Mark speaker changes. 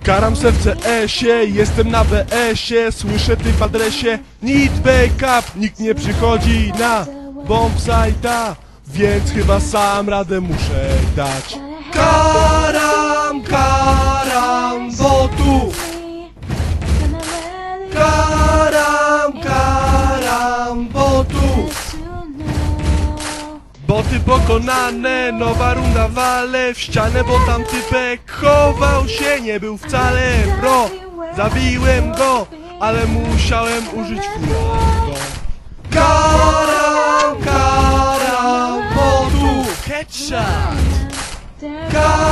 Speaker 1: Karam serce esie, jestem na BS-ie. Słyszę ty w adresie need backup. Nikt nie przychodzi na bombsite'a, więc chyba sam radę muszę dać. Karam, karam botów. Karam, karam botów. Boty pokonane, nowa runda wale w ścianę, bo tam typek chował się, nie był wcale pro. Zabiłem go, ale musiałem użyć fulago. Karam, karam botów. Headshot.